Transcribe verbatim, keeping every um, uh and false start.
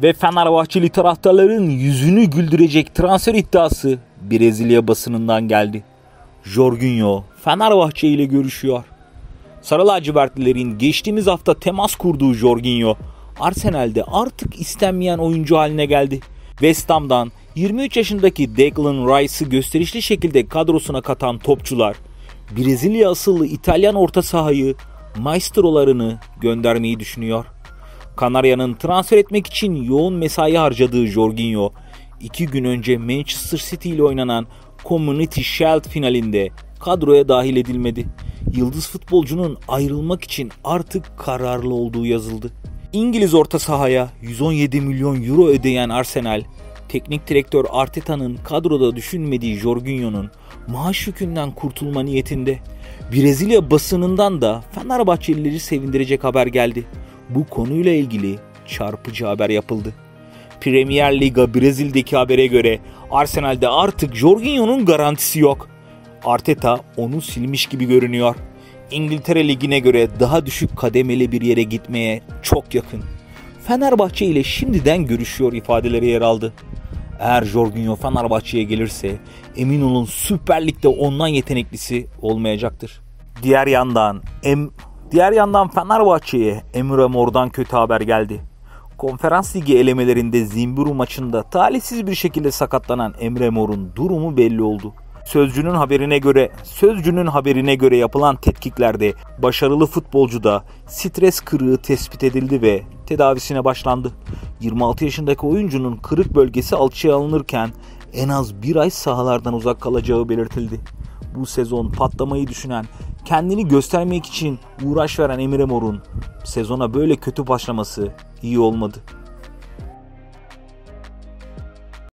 Ve Fenerbahçeli taraftarların yüzünü güldürecek transfer iddiası Brezilya basınından geldi. Jorginho Fenerbahçe ile görüşüyor. Sarı lacivertlilerin geçtiğimiz hafta temas kurduğu Jorginho, Arsenal'de artık istenmeyen oyuncu haline geldi. West Ham'dan yirmi üç yaşındaki Declan Rice'ı gösterişli şekilde kadrosuna katan topçular, Brezilya asıllı İtalyan orta sahayı maestrolarını göndermeyi düşünüyor. Kanarya'nın transfer etmek için yoğun mesai harcadığı Jorginho, iki gün önce Manchester City ile oynanan Community Shield finalinde kadroya dahil edilmedi. Yıldız futbolcunun ayrılmak için artık kararlı olduğu yazıldı. İngiliz orta sahaya yüz on yedi milyon euro ödeyen Arsenal, teknik direktör Arteta'nın kadroda düşünmediği Jorginho'nun maaş yükünden kurtulma niyetinde. Brezilya basınından da Fenerbahçelileri sevindirecek haber geldi. Bu konuyla ilgili çarpıcı haber yapıldı. Premier Liga Brezilya'daki habere göre Arsenal'de artık Jorginho'nun garantisi yok. Arteta onu silmiş gibi görünüyor. İngiltere Ligi'ne göre daha düşük kademeli bir yere gitmeye çok yakın. Fenerbahçe ile şimdiden görüşüyor ifadeleri yer aldı. Eğer Jorginho Fenerbahçe'ye gelirse emin olun Süper Lig'de ondan yeteneklisi olmayacaktır. Diğer yandan em diğer yandan Fenerbahçe'ye Emre Mor'dan kötü haber geldi. Konferans Ligi elemelerinde Zimbru maçında talihsiz bir şekilde sakatlanan Emre Mor'un durumu belli oldu. Sözcünün haberine göre Sözcünün haberine göre yapılan tetkiklerde başarılı futbolcuda stres kırığı tespit edildi ve tedavisine başlandı. yirmi altı yaşındaki oyuncunun kırık bölgesi alçıya alınırken en az bir ay sahalardan uzak kalacağı belirtildi. Bu sezon patlamayı düşünen, kendini göstermek için uğraş veren Emre Mor'un sezona böyle kötü başlaması iyi olmadı.